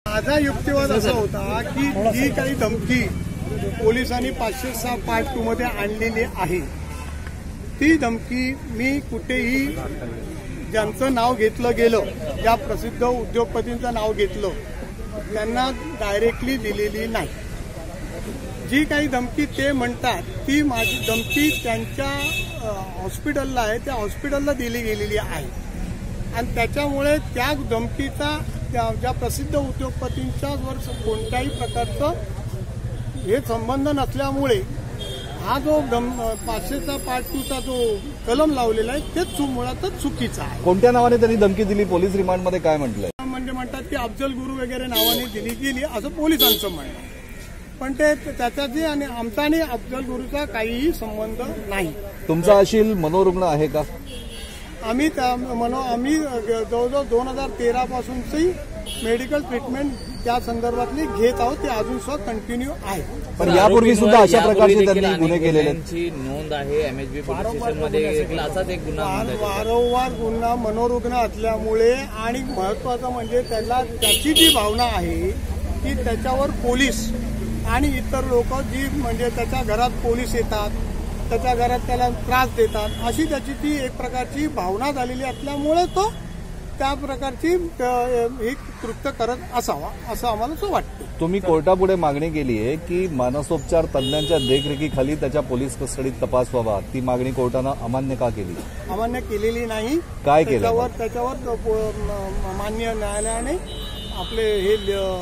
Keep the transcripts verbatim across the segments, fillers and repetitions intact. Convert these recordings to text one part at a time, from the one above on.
माझा युक्तिवाद असा होता की ही काही धमकी पोलिसांनी पाचशे सहा पार्ट टू मध्ये आणलेली आहे, ती धमकी मी कुठेही ज्यांचं नाव घेतलं गेलं, ज्या प्रसिद्ध उद्योगपतींचं नाव घेतलं, त्यांना डायरेक्टली दिलेली नाही. जी काही धमकी ते म्हणतात ती माझी धमकी त्यांच्या हॉस्पिटलला आहे, त्या हॉस्पिटलला दिली गेलेली आहे. आणि त्याच्यामुळे त्या धमकीचा ज्या प्रसिद्ध उद्योगपतींच्यावर कोणत्याही प्रकारचं हे संबंध नसल्यामुळे हा जो पाचशेचा पार्ट टूचा जो कलम लावलेला आहे तेच मुळातच चुकीचा आहे. कोणत्या नावाने त्यांनी धमकी दिली? पोलीस रिमांडमध्ये काय म्हटलंय? म्हणजे म्हणतात की अफजल गुरु वगैरे नावाने दिली गेली असं पोलिसांचं म्हणणं, पण ते त्याच्याशी आणि आमचा आणि अफजल गुरुचा काहीही संबंध नाही. तुमचा अशील मनोरुग्ण आहे का? आम्ही मनो आम्ही जवळजवळ दोन हजार तेरा पासूनची मेडिकल ट्रीटमेंट त्या संदर्भातली घेत आहोत, ते अजून सुद्धा कंटिन्यू आहे. पण यापूर्वी सुद्धा अशा प्रकारचे त्यांनी गुन्हे केलेले नोंद आहे एमएचबी पोलीस स्टेशनमध्ये, असाच एक गुन्हा वारंवार गुन्हा मनोरुग्ण असल्यामुळे. आणि महत्वाचं म्हणजे त्याला त्याची जी भावना आहे की त्याच्यावर पोलीस आणि इतर लोक जी म्हणजे त्याच्या घरात पोलीस येतात, त्याच्या घरात त्याला त्रास देतात, अशी त्याची ती एक प्रकारची भावना झालेली असल्यामुळे तो त्या प्रकारची ही कृत्य करत असावा असं आम्हाला असं वाटतं. तुम्ही कोर्टापुढे मागणी केली आहे की मानसोपचार तज्ज्ञांच्या देखरेखीखाली त्याच्या पोलीस कस्टडीत तपास व्हावा, ती मागणी कोर्टानं अमान्य का केली? अमान्य केलेली नाही. काय केलं? त्याच्यावर त्याच्यावर मान्य न्यायालयाने आपले हे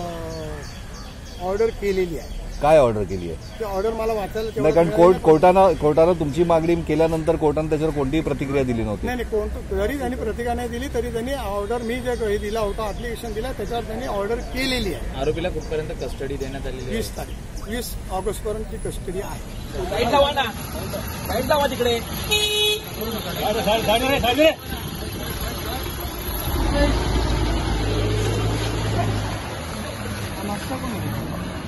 ऑर्डर केलेली आहे. काय ऑर्डर केली आहे? ती ऑर्डर मला वाचायला नाही, कारण कोर्ट कोर्टानं कोर्टानं तुमची मागणी केल्यानंतर कोर्टानं त्याच्यावर कोणतीही प्रतिक्रिया दिली नव्हती. नाही नाही कोणतं जरी त्यांनी प्रतिक्रिया नाही दिली तरी त्यांनी ऑर्डर, मी जे हे दिला होता ऍप्लिकेशन दिला त्याच्यावर त्यांनी ऑर्डर केलेली आहे. आरोपीला कुठपर्यंत कस्टडी देण्यात आलेली आहे? वीस तारीख वीस ऑगस्ट पर्यंतची कस्टडी आहे. तिकडे